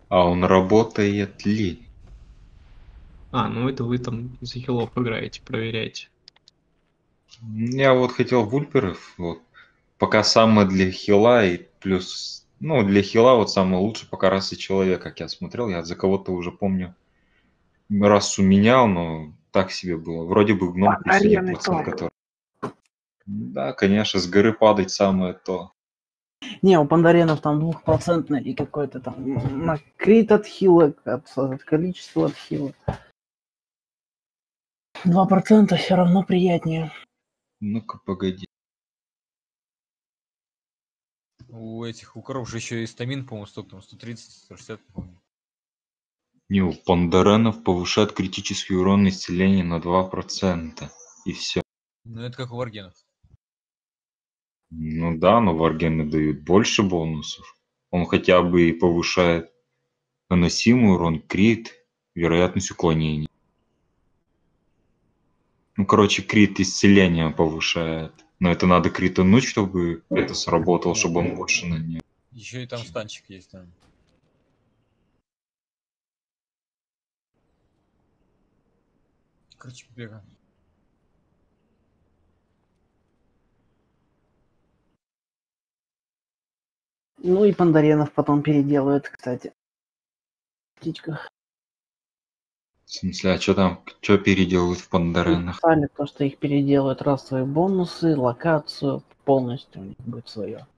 А он работает ли? А, ну это вы там за хилов играете, проверяете. Я вот хотел вульперов, вот. Пока самое для хила и плюс... Ну, для хила вот самое лучшее пока расы человек, как я смотрел. Я за кого-то уже помню расу менял, но так себе было. Вроде бы гном плюс один Арены процент то. который. Да, конечно, с горы падать самое то. Не, у пандаренов там двухпроцентный и какой-то там на крит от хила, от количества от хила. 2% все равно приятнее. Ну-ка, погоди. У этих, у коров же еще и стамин, по-моему, столько там, 130, 160, по-моему. Не, у пандаренов повышает критический урон исцеления на 2%. И все. Ну, это как у варгенов. Ну да, но варгены дают больше бонусов. Он хотя бы и повышает наносимый урон, крит, вероятность уклонения. Ну, короче, крит исцеления повышает. Но это надо критануть, чтобы это сработало, чтобы он больше нанес. Еще и там станчик есть там. Короче, бега. Ну и пандаренов потом переделают, кстати. В птичках. В смысле, а что там, что переделывают в пандаренах? Написали то, что их переделают расовые бонусы, локацию, полностью у них будет свое.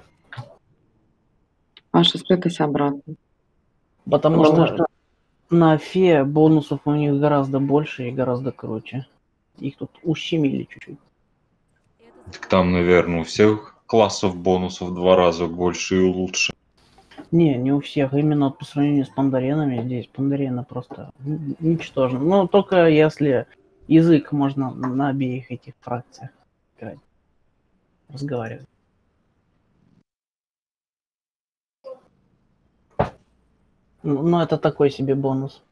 Паша, спрятайся обратно. Потому что на фе бонусов у них гораздо больше и гораздо круче. Их тут ущемили чуть-чуть. Так там, наверное, у всех классов бонусов в 2 раза больше и лучше. Не у всех. Именно вот по сравнению с пандаренами здесь пандарены просто ничтожны. Ну, только если язык можно на обеих этих фракциях играть. Разговаривать. Ну, это такой себе бонус.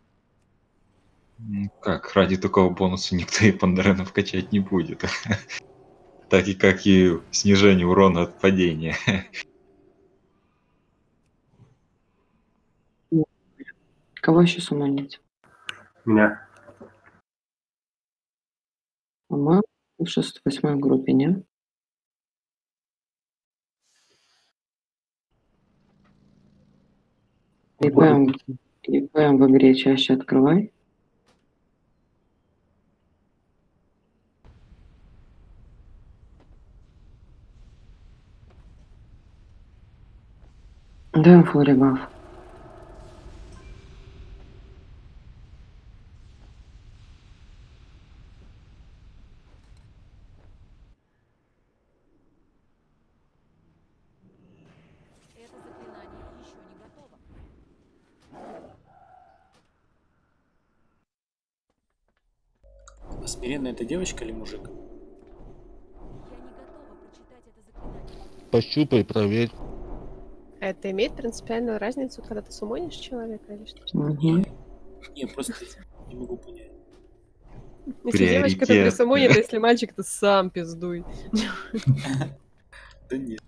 Как, ради такого бонуса никто и пандаренов качать не будет. Так и как и снижение урона от падения. Кого еще суманить? Меня. А мы в 6-8 группе, не? ЕПМ в игре чаще открывай. Да, флорибаф. Это заклинание еще не готово. Смиренно это девочка или мужик? Я не готова прочитать это заклинание. Пощупай, проверь. Это имеет принципиальную разницу, когда ты сумонишь человека или что? Угу. Не, просто не могу понять. Если девочка, то присумонит, а если мальчик, то сам пиздуй. Да нет.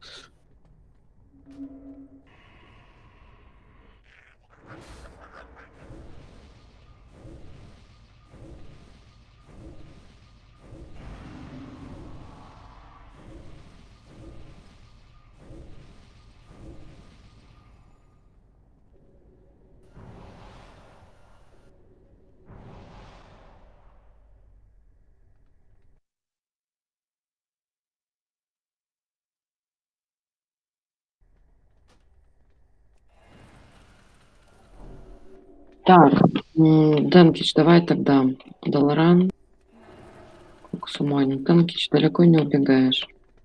Так, Денкич, давай тогда. Долоран. Суманин. Денкич, далеко не убегаешь.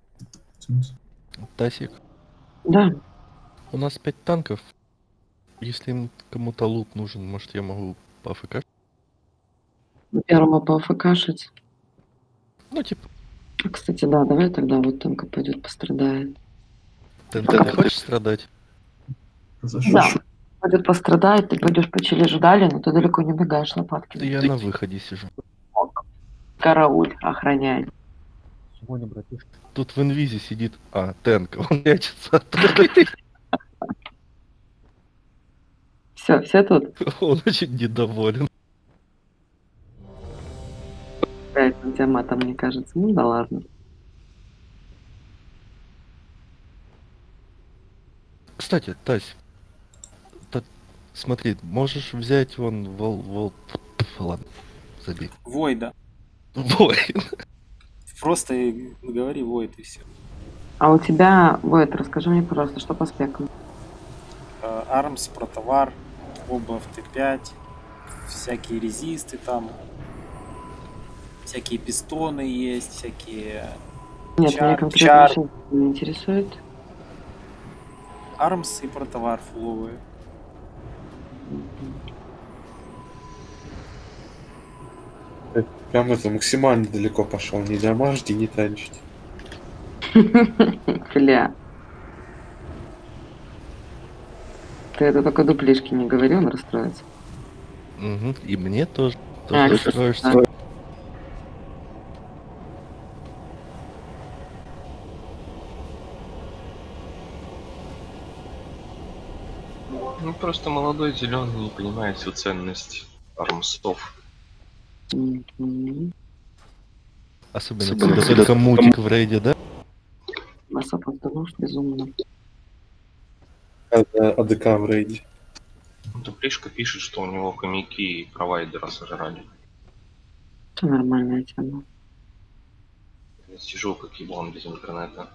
Тасик, Да. у нас 5 танков. Если им кому-то лут нужен, может я могу по АФК? Первого по АФКшить. Ну, типа, Кстати, да, давай тогда вот танка пойдет пострадает. ты хочешь страдать? Да. Пойдет пострадает, ты пойдешь по чележу далее, но ты далеко не убегаешь лопатки. Да я на выходе сижу. Карауль, охраняй. Сегодня, братишка. Тут в инвизе сидит... А, Тенка, он прячется. Все тут. Он очень недоволен. Опять на тебя матом, мне кажется. Ну да ладно. Кстати, Тась, смотри, можешь взять вон ладно, забей. Войда. Вой. Просто говори Войд и все. А у тебя, Войт, расскажи мне, пожалуйста, что по спекам? Армс, протовар, оба в Т5, всякие резисты там, всякие пистоны есть, всякие Нет, меня конкретно чар. сейчас не интересует. Армс и протовар фуловые. Прям это максимально далеко пошел. Не дамажьте, не танчите. Бля. Ты это только дуплишки не говори, он расстроится. Угу. И мне тоже. А, Тоже кстати, расстроишься. да. Ну просто молодой зеленый не понимает всю ценность армстов. Мгм. Особенно, когда только мутик в рейде, да? Вас опоздаешь безумно. Это АДК в рейде. Дуплишка пишет, что у него хомяки и провайдера сожрали. Это нормальная тема. Я сижу как еблан без интернета.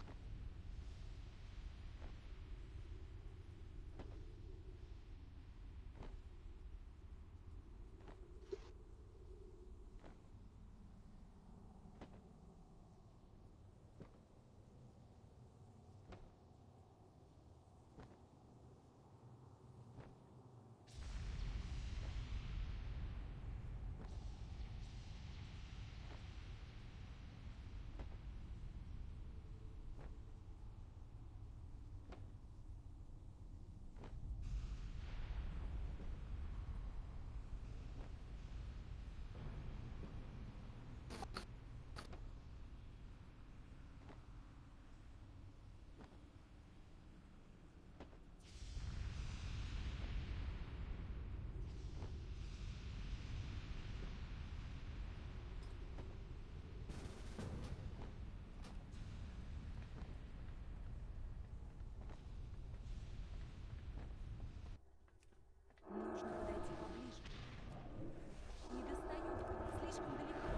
Нужно подойти поближе. Не достаю. Слишком далеко.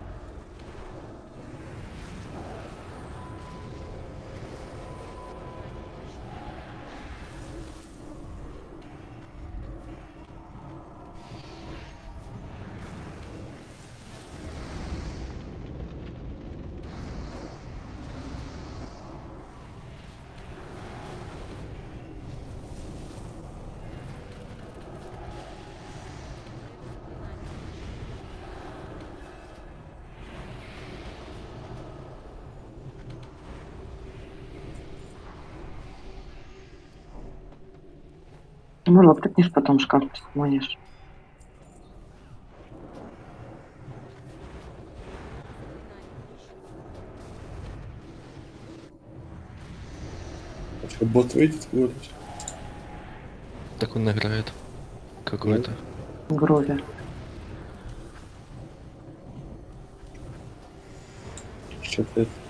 Ну, локтопнешь, потом шкаф смоешь. Если бот выйдет, говоришь. Так он играет. Какой-то. Грови. Что-то это...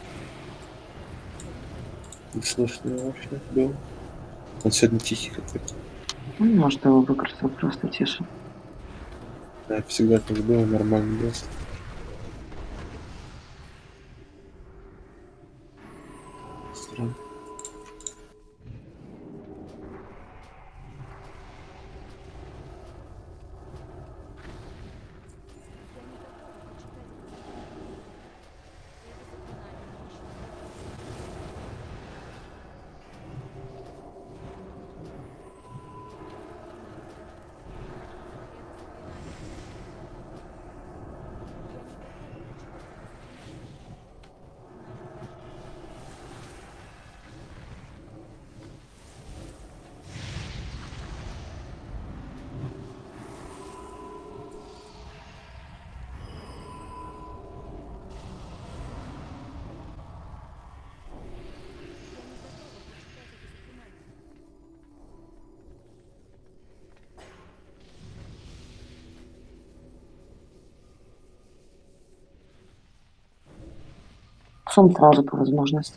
Не слышно вообще было. Он сегодня тихий какой-то. Ну, может, его выкрутил просто тише. Да, всегда так было, нормальный голос. Странно. Сум сразу по возможности.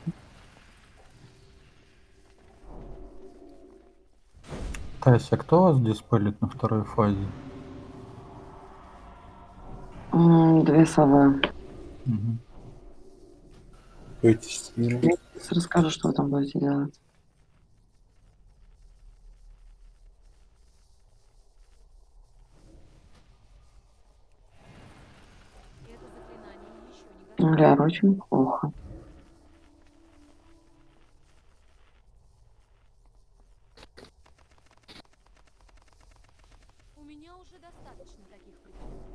Тася, кто вас диспелит на второй фазе? 2 совы. Мгм. Выйти с мира. Я сейчас расскажу, что вы там будете делать. Ляр, очень плохо. У меня уже достаточно таких приключений.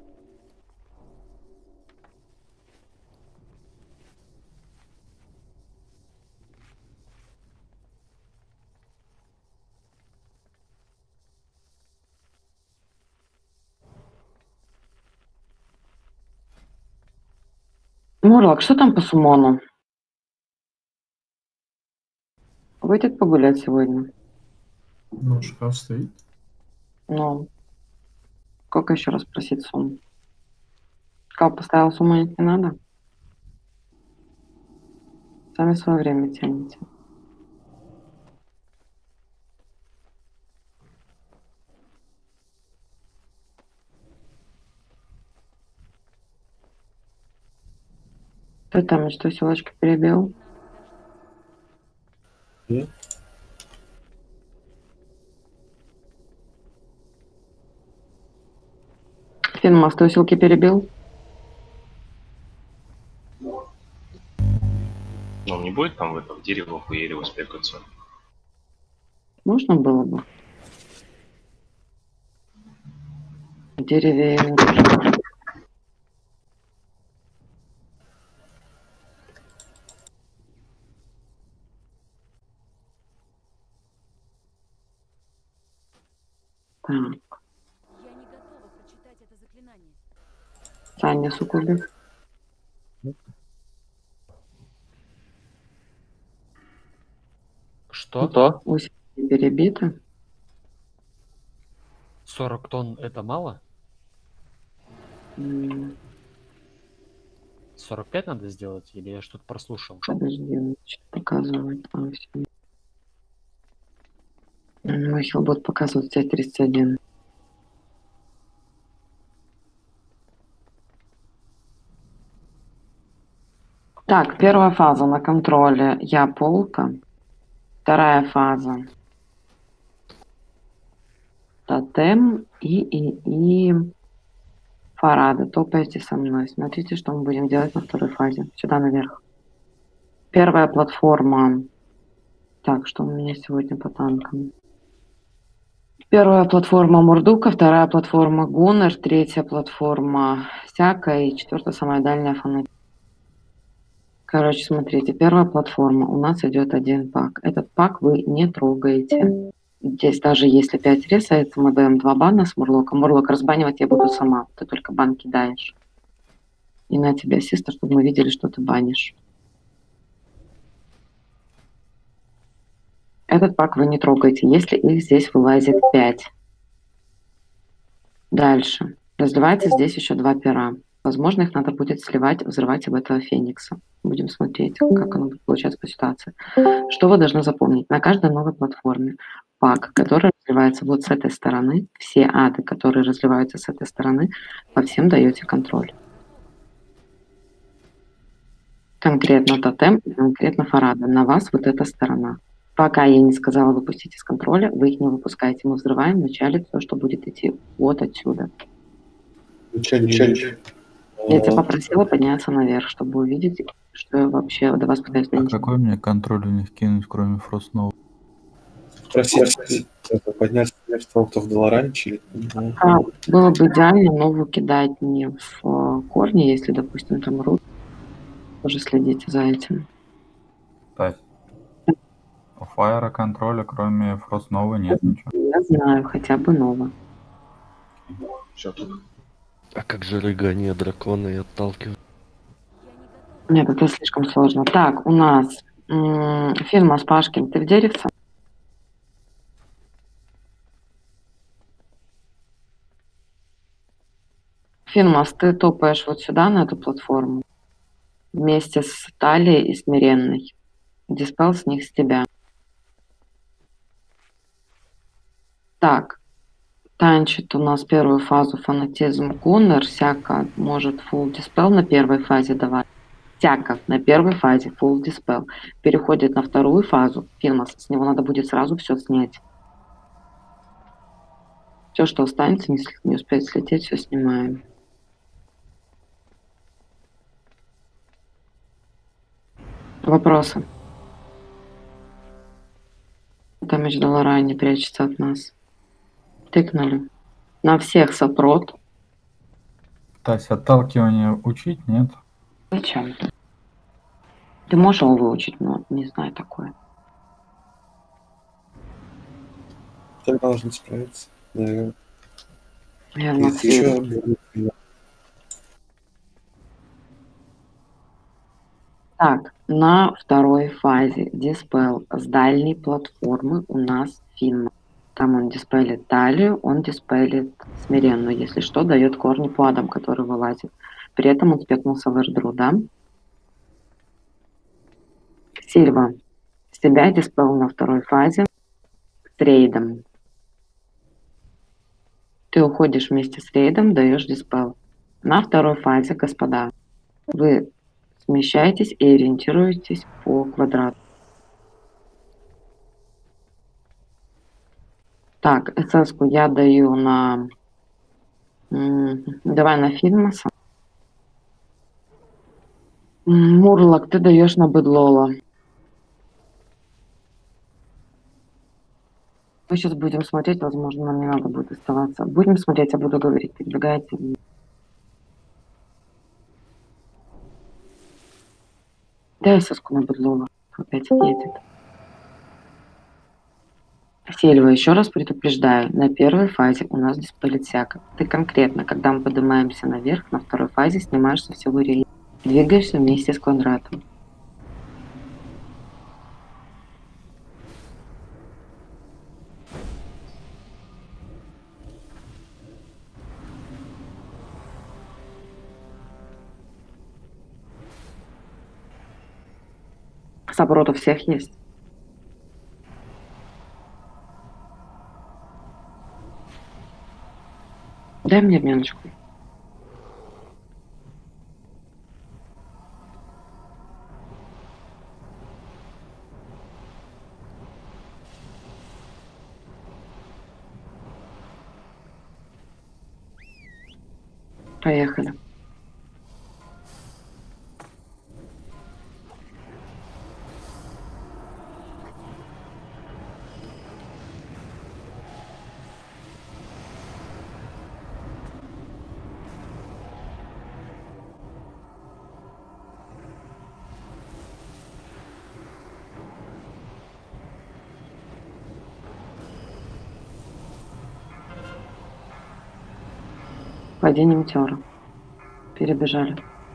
Мурлок, что там по сумону? Выйдет погулять сегодня? Ну, шкаф стоит. Ну, сколько еще раз просить сумму? Кал поставил сумму, не надо? Сами свое время тянете. Кто там что, силочки перебил? Нет. Финмас, ты усилки перебил? Ну, не будет там в это в дерево хуерево спекаться. Можно было бы. В дереве. Так, Я не готова прочитать это заклинание. Саня Сукубик. Что? Усилки перебиты. 40 тонн это мало? М, 45 надо сделать? Или я что-то прослушал? Подожди, он что показывает. Всё. Мой хилбот показывает у тебя 31. Так, первая фаза на контроле. Я полка. Вторая фаза. Тотем и Фарада. Топайте со мной. Смотрите, что мы будем делать на второй фазе. Сюда наверх. Первая платформа. Так, что у меня сегодня по танкам? Первая платформа Мурдука, вторая платформа Гуннер, третья платформа Сяка и четвертая самая дальняя Фанатик. Короче, смотрите, первая платформа. У нас идет один пак. Этот пак вы не трогаете. Здесь даже если 5 ресается, мы даем 2 бана с Мурлоком. Мурлок, разбанивать я буду сама. Ты только бан кидаешь. И на тебя ассиста, чтобы мы видели, что ты банишь. Этот пак вы не трогаете, если их здесь вылазит 5. Дальше. Разливается здесь еще 2 пера. Возможно, их надо будет сливать, взрывать об этого феникса. Будем смотреть, как оно будет получаться по ситуации. Что вы должны запомнить? На каждой новой платформе пак, который разливается вот с этой стороны, все ады, которые разливаются с этой стороны, по всем даете контроль. Конкретно тотем и конкретно Фарада. На вас вот эта сторона. Пока я не сказала выпустить из контроля, вы их не выпускаете. Мы взрываем вначале все, что будет идти вот отсюда. Я тебя попросила подняться наверх, чтобы увидеть, что я вообще до вас пытаюсь донести. Какой мне контроль у них кинуть, кроме Фростнова? Спроси, подняться наверх фруктов долларанчили. Было бы идеально новую кидать не в корни, если, допустим, там рут. Тоже следите за этим. Тась, у Фаера контроля, кроме Фростнова, нет ничего. Я знаю, хотя бы ново. Все тут. А как же рыгание дракона и отталкивание? Нет, это слишком сложно. Так, у нас Финмас Пашкин, ты в деревце? Финмас, ты топаешь вот сюда, на эту платформу. вместе с Талией и Смиренной. Диспел с них с тебя. Так, танчит у нас первую фазу фанатизм Гуннер. Сяка может full диспел на первой фазе давать. Сяка на первой фазе full диспел. Переходит на вторую фазу. Филмас, с него надо будет сразу все снять. Все, что останется, не успеет слететь, все снимаем. Вопросы? Дамage Доллара не прячется от нас. Тыкнули. На всех сопрот. Тась, отталкивание учить, нет? Зачем? Ты можешь его выучить, но не знаю такое. Так должен справиться, наверное. Я Есть еще... Так, на второй фазе диспел с дальней платформы у нас Финн. Там он диспелит талию, он диспелит смиренную. Если что, дает корни по адам, который вылазит. При этом он спекнулся в эрдру, да? Сильва. Себя диспел на второй фазе с рейдом. Ты уходишь вместе с рейдом, даешь диспел. На второй фазе, господа, вы смещаетесь и ориентируетесь по квадрату. Так, СС-ку я даю на... Давай на Фидмаса. Мурлок, ты даешь на Бэдлола. Мы сейчас будем смотреть, возможно, нам не надо будет оставаться. Будем смотреть, я буду говорить. Передвигайте. Дай соску на Бэдлола. Опять едет. Сельва, еще раз предупреждаю, на первой фазе у нас диспелит Сяка. Ты конкретно, когда мы поднимаемся наверх, на второй фазе снимаешь со всего рельефа. Двигаешься вместе с квадратом. Сопрот у всех есть. Дай мне обменочку. Поехали. Падение метеора. Перебежали.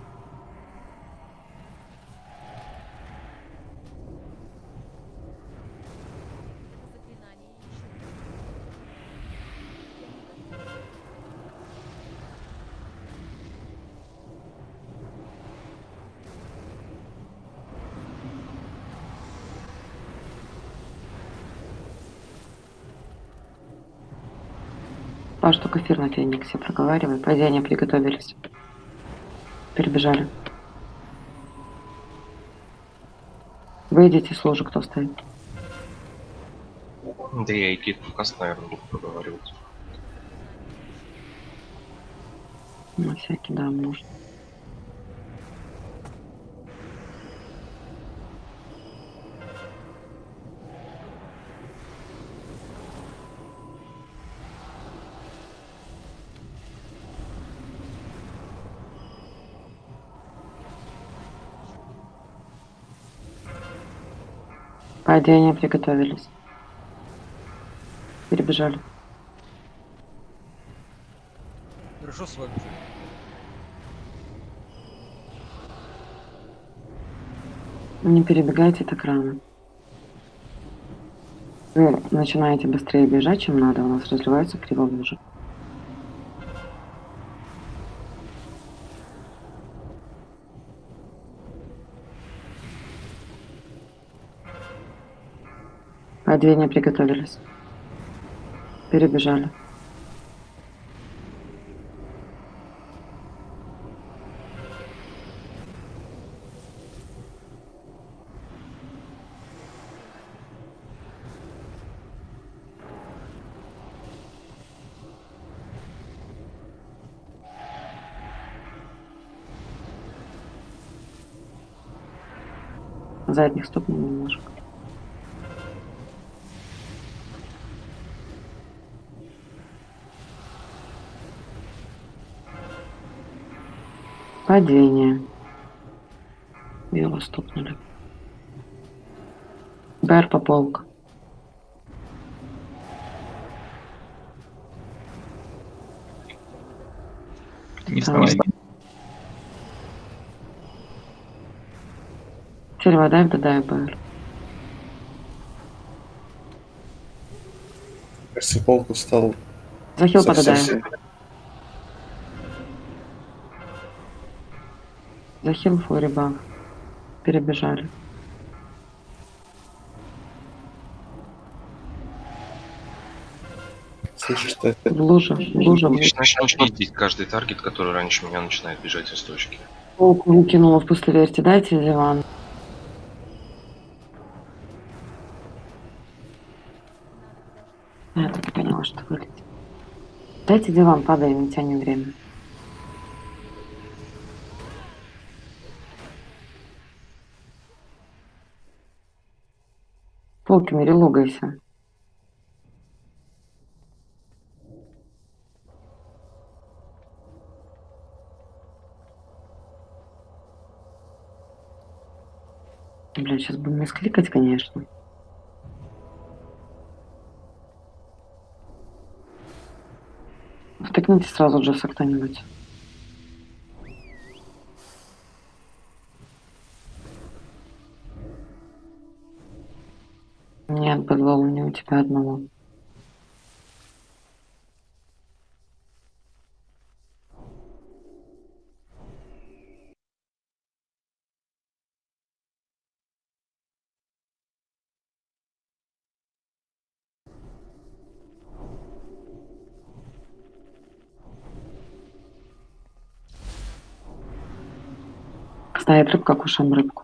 Два штука эфир на Фениксе. Проговаривай. Падение приготовились. Перебежали. Выйдите с ложи, кто стоит. Да я и Кит Каст, наверное, буду проговаривать. На всякий, да, может. Падение приготовились. Перебежали. Хорошо с вами. Не перебегайте так рано. Вы начинаете быстрее бежать, чем надо. У нас разливаются криволужи. Падение, приготовились. Перебежали. Задних ступней немножко. Падение. Его стукнули. БР по полку. Не Давай. вставай. Сельва, дай БР. Кажется, полку встал. Захил совсем. подадаем. Захил фуриба. Перебежали. Слышишь, что В луже. В луже. Начну чистить каждый таргет, который раньше меня начинает бежать из точки. Полку выкинула в пустоверте. Дайте диван. Я так и поняла, что вылетит. Дайте диван, падаем, не тянем время. Полки, логайся. Бля, сейчас будем misкликать, конечно. Втыкните сразу Джесса кто-нибудь. Нет, Бэдлоу, не у тебя одного. Стоит рыбка, кушаем рыбку.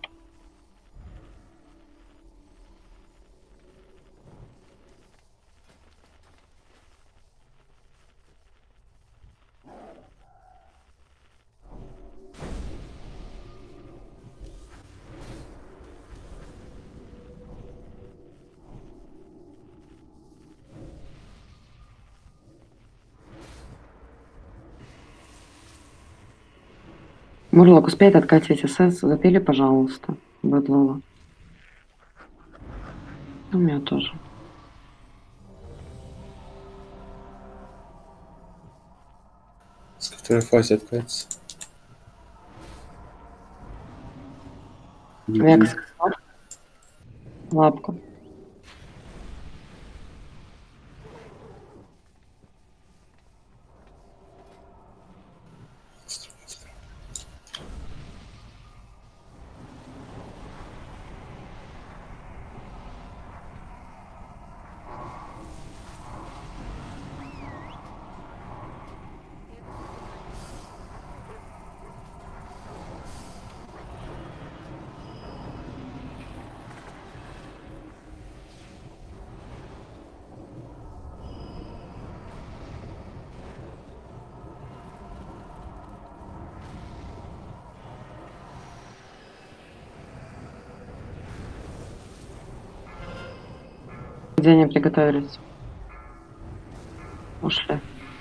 Мурлок, успеет откатить СС? Запили, пожалуйста, Бэдлова. У меня тоже. с которой фазе откатится? Векс. Лапка. Где они приготовились? Ушли.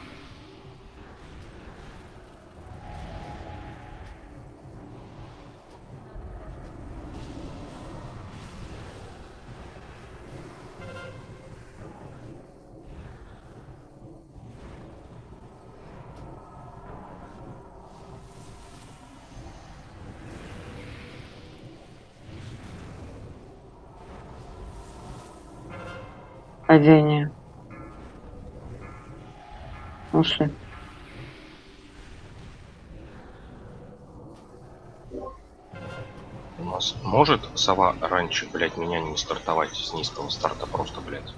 Падение. Ушли. Может сова раньше, блядь, меня не стартовать с низкого старта просто, блядь?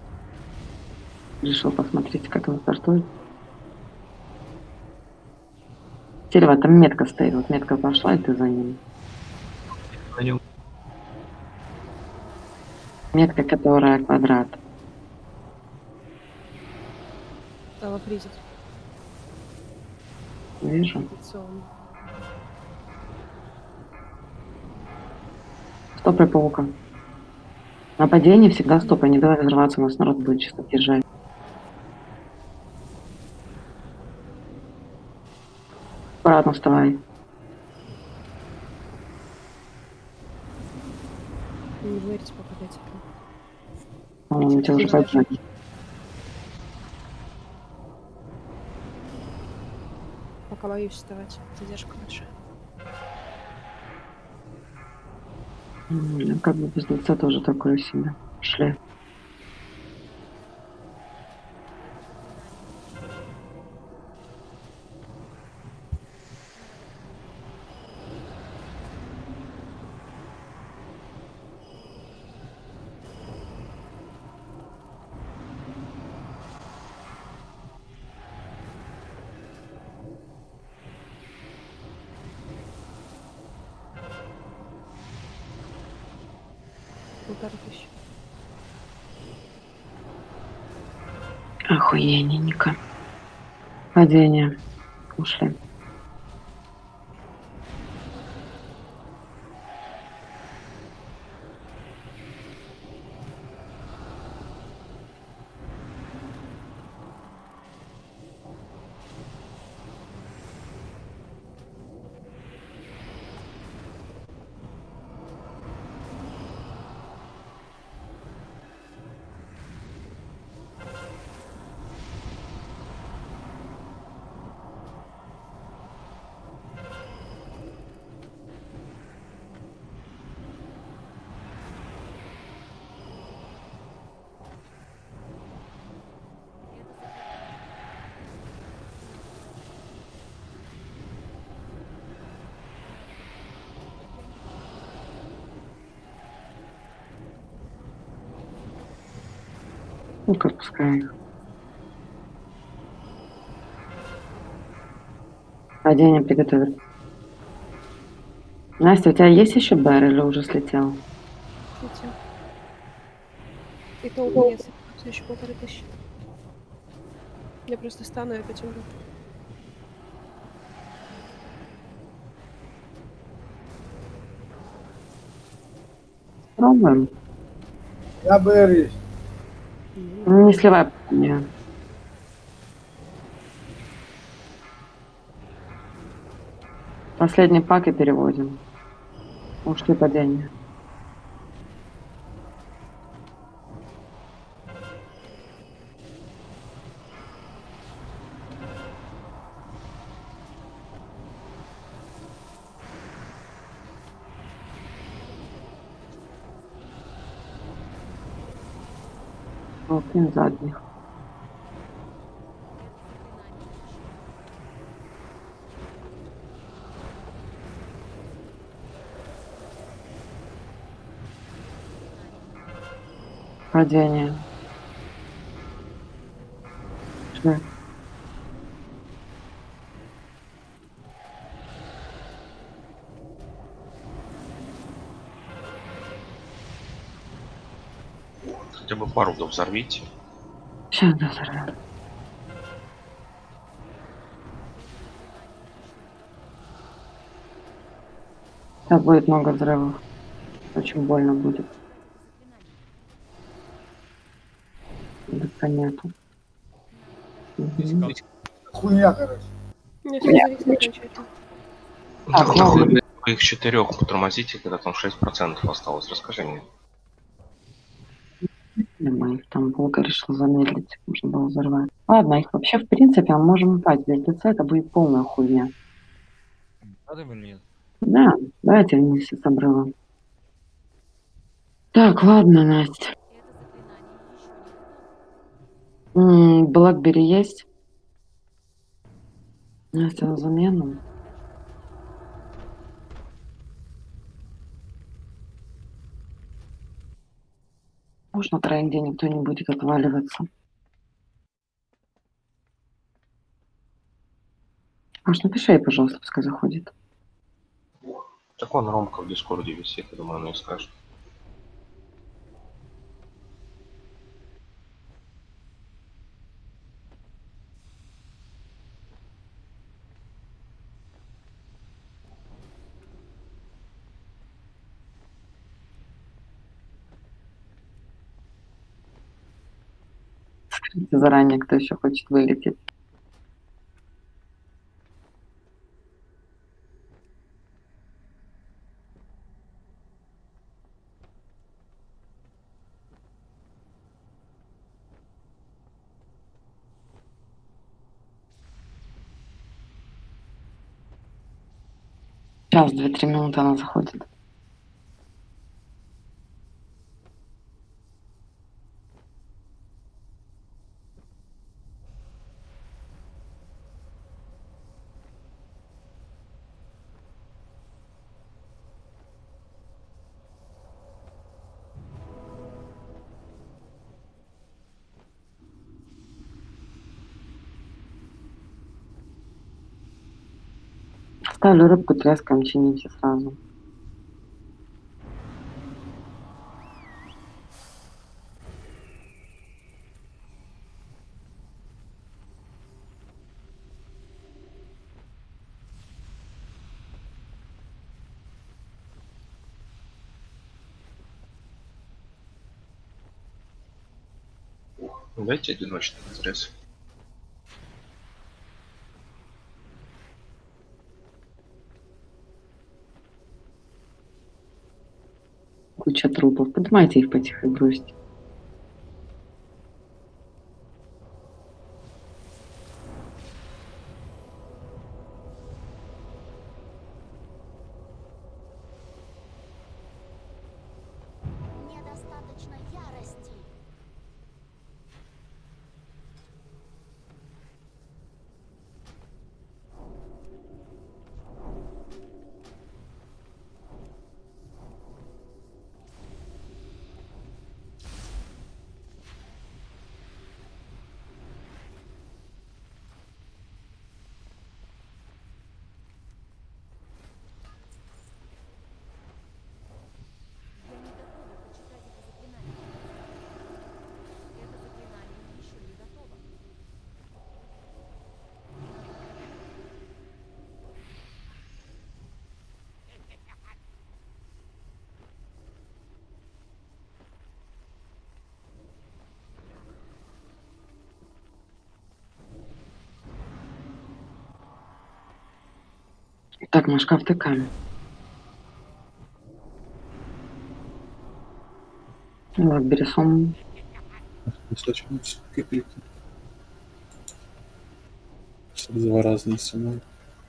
Решил посмотреть, как он стартует. Сильва, там метка стоит. Вот метка пошла, и ты за ним. На нем. Метка, которая квадрат. Стала призит. Вижу. Традиционно. Стопай паука. Нападение всегда стопай, не давай взрываться, у нас народ будет чисто держать. Аккуратно вставай. Не говорите, попадайте. По-моему, тебя уже подняли. Пока боюсь вставать. Задержка большая. Как бы без лица тоже такое себе. Шли. Полторы тысячи. Охуенненько. Падение. Ушли. Ну-ка, пускай их. Падение приготовить. Настя, у тебя есть еще БР или уже слетел? Летел. И то у меня все еще 1500. Я просто стану и опять умру. Пробуем. Я БР. Ну, не сливай мне. Последний пак и переводим. Ушли падение. Блин, задних. Падение. Шли. Хотя бы пару да взорвите. Сейчас взорвем. Сейчас будет много взрывов. Очень больно будет. Да нету. Хуйня, короче. Нет, зависит окончательно. Так, ну, вы их 4 потормозите, когда там 6% осталось. Расскажи мне. Мы их там Волга решил замедлить, можно было взорвать. Ладно, их вообще в принципе мы можем упасть. Без лица это будет полная хуйня. Надо или нет? Да, давайте вместе с обрывом. Так, ладно, Настя. Блэкбери есть? Настя на замену. уж на тренде никто не будет отваливаться. Маш, напиши ей, пожалуйста, пускай заходит. Так он Ромка в Дискорде висит, я думаю, она и скажет. Скажите заранее, кто еще хочет вылететь. Сейчас, 2-3 минуты она заходит. Ставлю рыбку, трескаем, чините сразу. Дайте одиночный разрез. Куча трупов. Поднимайте их по тихой грусти. Недостаточно ярости. Я не готова прочитать это заклинание. Это заклинание еще не готово. Так, Машка, втыкаем. Вот, бересом. Достаточно какие-то. Два разные сценарии.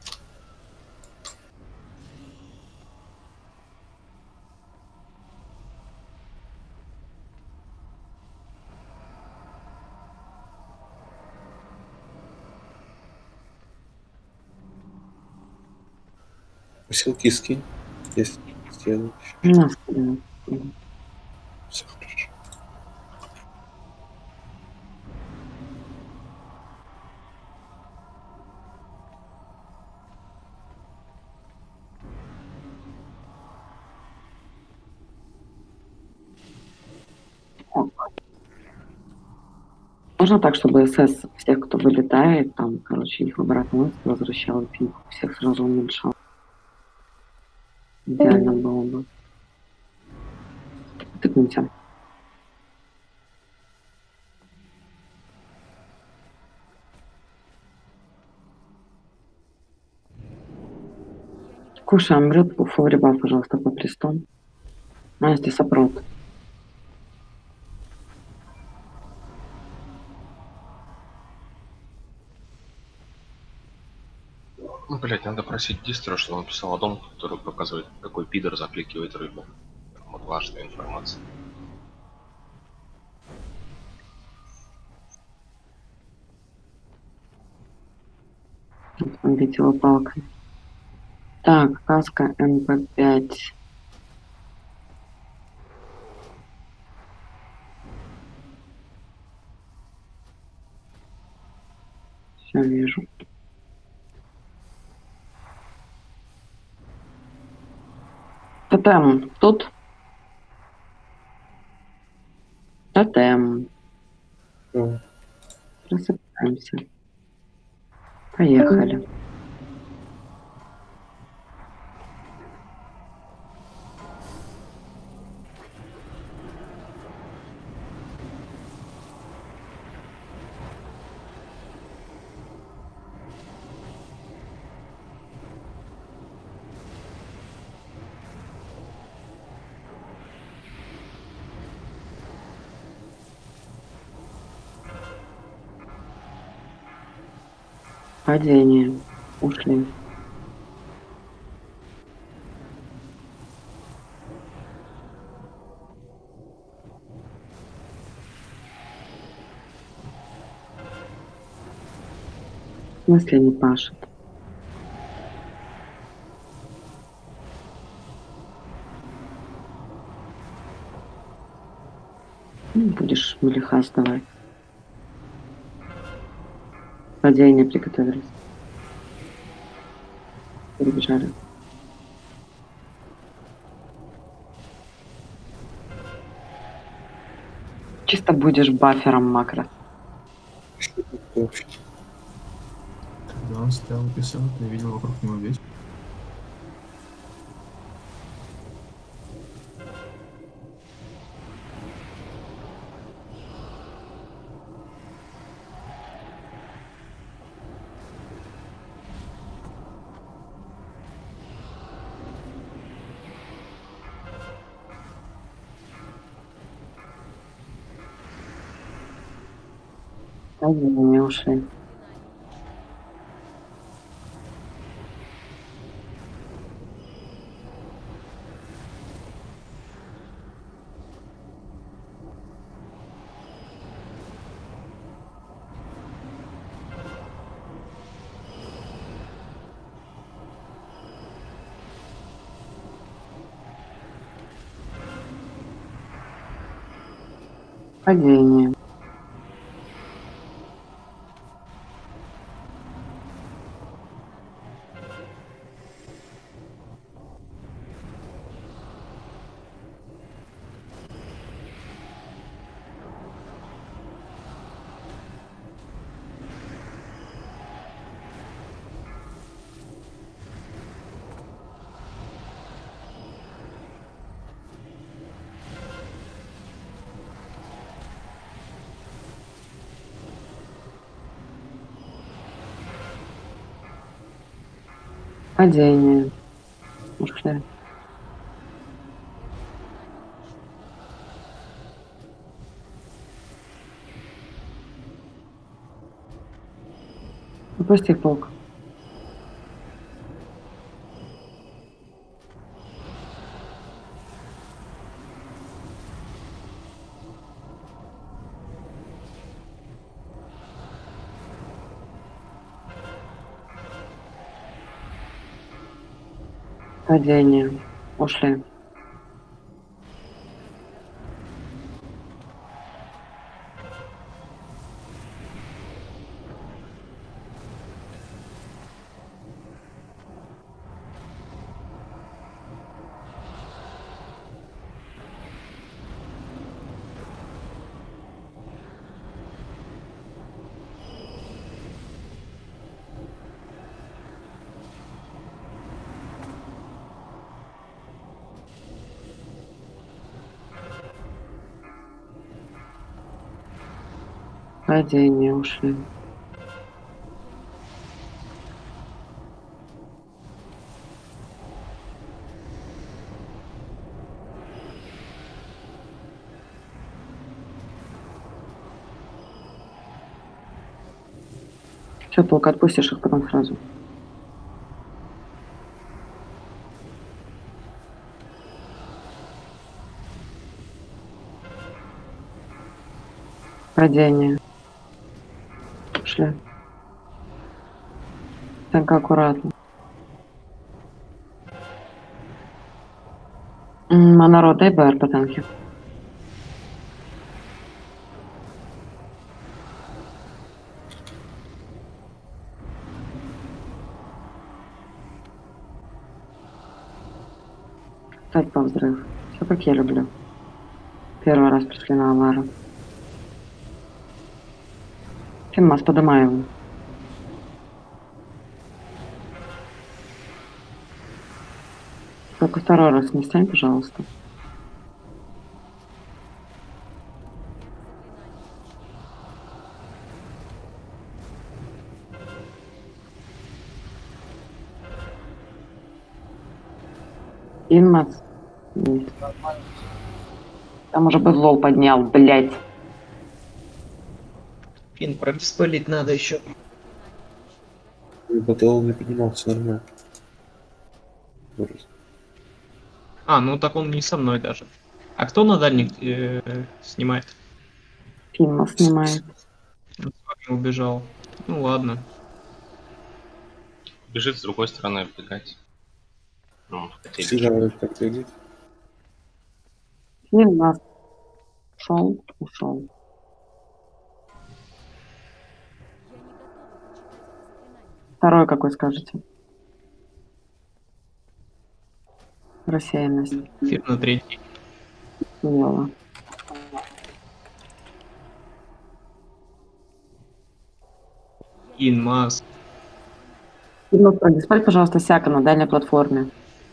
Усилки скинь, если сделаешь. На, скину. Все хорошо. Можно так, чтобы СС всех, кто вылетает, там, короче, их в обратную возвращал, пик всех сразу уменьшал. Идеально было бы. Тыкнемся. Кушаем рыбку, фуриба, пожалуйста, по престон. Настя, сопрот. Ну, блять, надо просить дистро, чтобы он писал аддон, который показывает, какой пидор закликивает рыбу. Вот важная информация. Видела палка. Так, каска МП5. Все вижу. Тотем тут. Тотем. Просыпаемся. Поехали. Падение. Ушли. В смысле не пашет? Будешь мелиха сдавать. Падение приготовились. Перебежали. Чисто будешь бафером макро. Когда он стоял писал, я видел вокруг него весь. Не ушли. Падение. Падение. Ушли. Выпусти полк. Падение. Ушли. Падение. Ушли. Все, полк, отпустишь их потом сразу. Падение. Ушли. Так, аккуратно. Монород, дай БР по танке. Встать по взрыв. Все как я люблю. Первый раз пришли на Алару. Финмас, подымай его. Только второй раз не стань, пожалуйста. Инмас. Там уже быдлол поднял, блядь. Фин, продиспелить надо еще. Батл не поднимался нормально. А, ну так он не со мной даже. А кто на дальник снимает? Финмас снимает. Он с вами убежал. Ну ладно. Бежит с другой стороны бегать. Ну, хотели. Съезжают как бегать. Финмас. Ушел. Второй какой скажете? Рассеянность. Фир на третий. Смело. Инмас. Финмас, продиспаль, пожалуйста, Сяка на дальней платформе.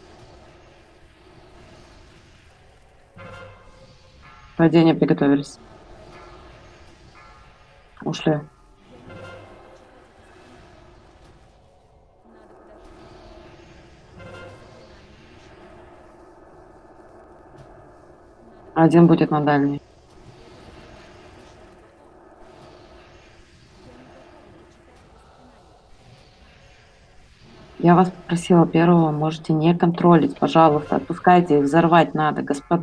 Падение приготовились. Ушли. Один будет на дальней. Я вас попросила первого, можете не контролить, пожалуйста, отпускайте их, взорвать надо, господа.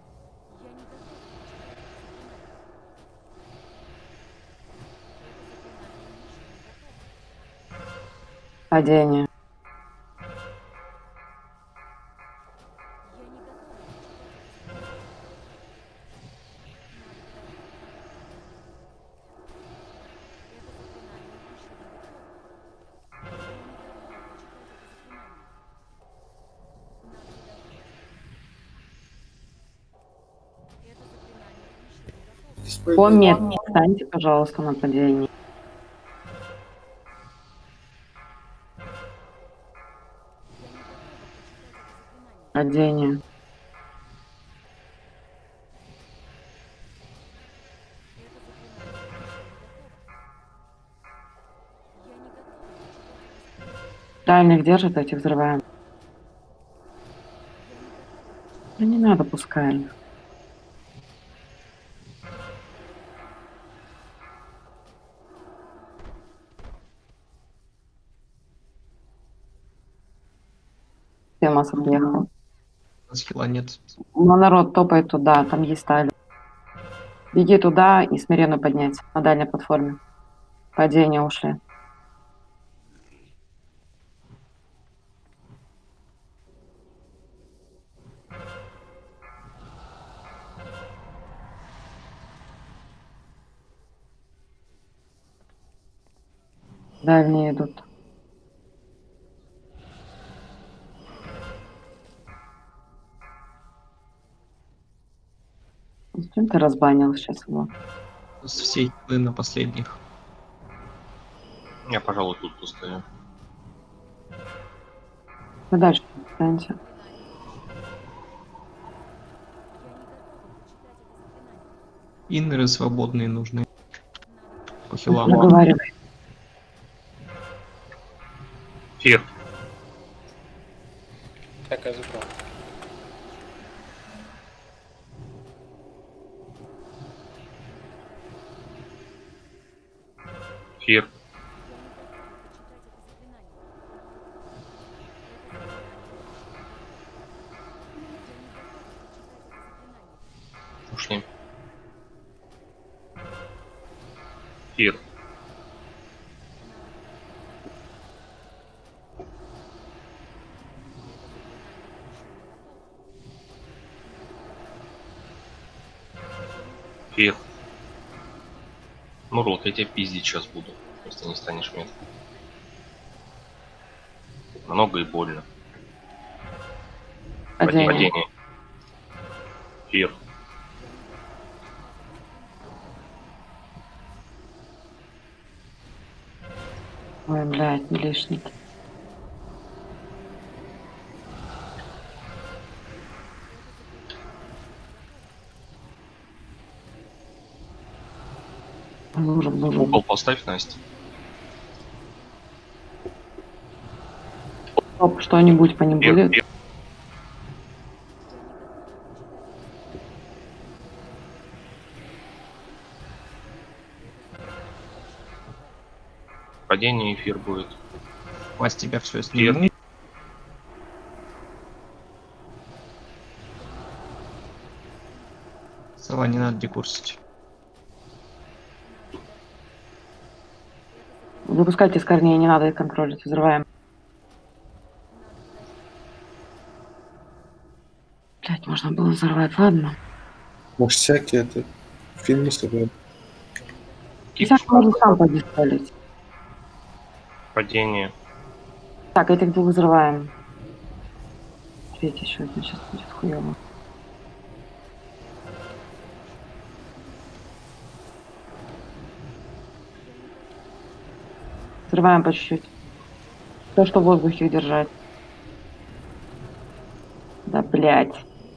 Падение. По метке встаньте, пожалуйста, на падении. Падение. Дальних держит, этих взрываем. Ну не надо, пускай. Финмас отъехал. Скилла нет. Но народ топает туда, там есть стали. Беги туда и смиренно поднять на дальней платформе. Падение ушли. Дальние идут. С кем ты разбанил сейчас его? С всей силы на последних. Я, пожалуй, тут пустую. Вы дальше встаньте. Иннеры свободные нужны. По хилам. Договаривай. Фир. Так, я забрал. Фир. Ушли. Фир. Фир. Мурлок, я тебя пиздить сейчас буду, если не станешь меткой. Много и больно. Падение. Падение. Фир. Ой, блядь, милишники. Угол поставь, Настя. Стоп, что-нибудь по ним будет? Падение, эфир будет. Вас тебя все сниму. Сова, не надо декурсить. Выпускайте с корней, не надо их контролить. Взрываем. Блять, можно было взорвать, ладно. Может, всякие это фильмы собрать. Сейчас можно сам подиспалить. Падение. Так, этих двух взрываем. Третий еще один сейчас будет хуёво. Взрываем по чуть-чуть. То, что в воздухе держать. Да, блядь.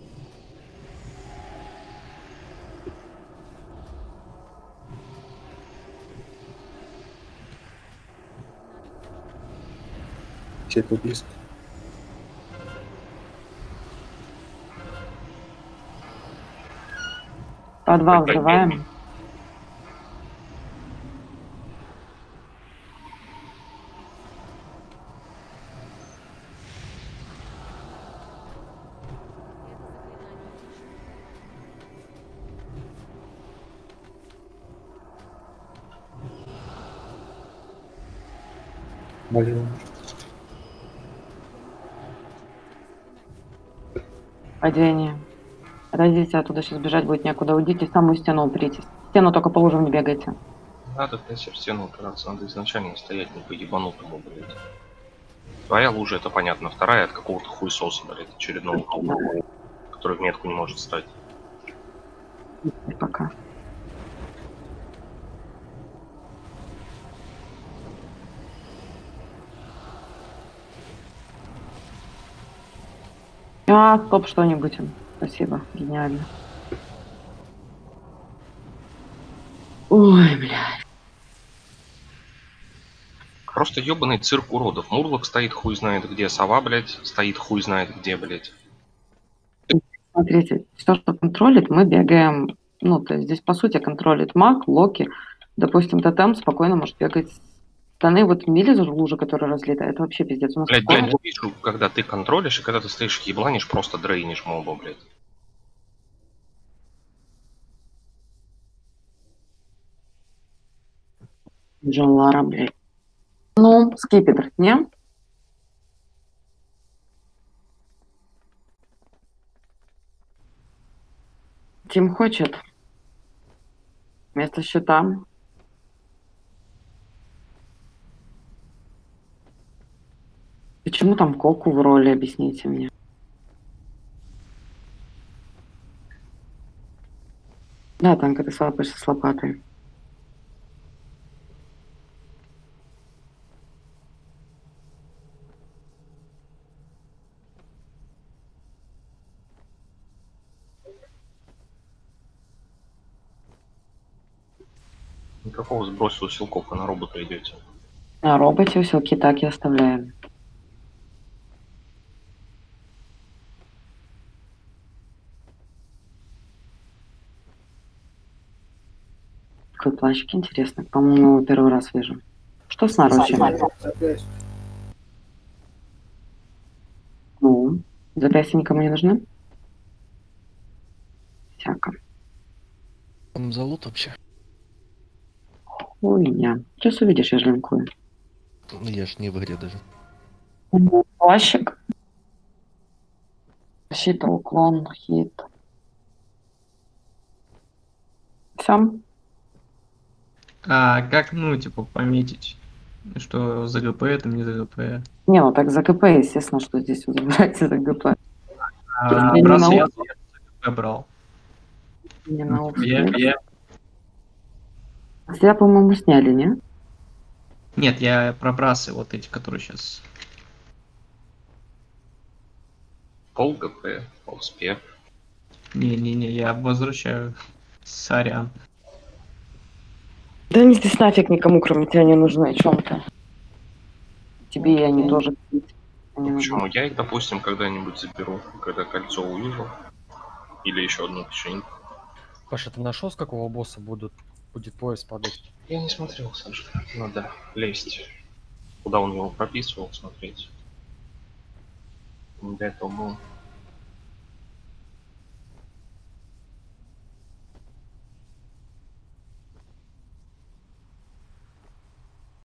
Где-то близко. По два взрываем. Блин. Падение. Отойдите оттуда, сейчас бежать будет некуда. Уйдите в самую стену, упритесь. Стену только по лужам не бегайте. Надо, конечно, в стену упираться, надо изначально стоять не по ебанутому, блядь. Твоя лужа, это понятно. Вторая от какого-то хуесоса, блядь, очередного толпа, который в метку не может стать. Пока. А, стоп, что-нибудь. Спасибо, гениально. Ой, блядь. Просто ебаный цирк уродов. Мурлок стоит хуй знает где, сова, блядь, стоит хуй знает где, блядь. Смотрите, все, что контролит, мы бегаем. Ну, то есть здесь, по сути, контролит маг, Локи. Допустим, тотем спокойно может бегать. Штаны вот видели лужи, которые разлиты? Это вообще пиздец. У нас Блядь, спокойно... я вижу, когда ты контролишь, и когда ты стоишь ебланишь, просто дрейнишь моба, блядь. Джон Лара, блядь. Ну, скипетр, не? Тим хочет. Вместо щита. Почему там Коку в роли, объясните мне. Да, Танка, ты свапаешься с лопатой. Никакого сброса силков, а на робота идете. На роботе усилки так и оставляем. Какой плащик интересный. По-моему, его первый раз вижу. Что с наручами? Ну, запястья никому не нужны? Всяко. Там залут вообще. Хуйня. Сейчас увидишь, я же линкую. Ну, я ж не в игре даже. Плащик. Защита, уклон, хит. Все. А как, ну, типа, пометить, что за ГП, это не за ГП? Не, ну так за КП, естественно, что здесь вот забирайте за ГП. Я не Браться на я УК. брал. Не на УК. Я- Тебя, по-моему, сняли, не? Нет, я про брасы, вот эти, которые сейчас. Пол ГП, пол спе. Не-не-не, я возвращаю. Сорян. Да они здесь нафиг никому, кроме тебя, не нужны. О чем ты? Тебе и они тоже. Ну, почему? Я их, допустим, когда-нибудь заберу, когда кольцо увижу. Или еще одну печеньку. Паша, ты нашел, с какого босса будет пояс падать? Я не смотрел, Саша. Надо лезть. Куда он его прописывал, смотреть. Для этого был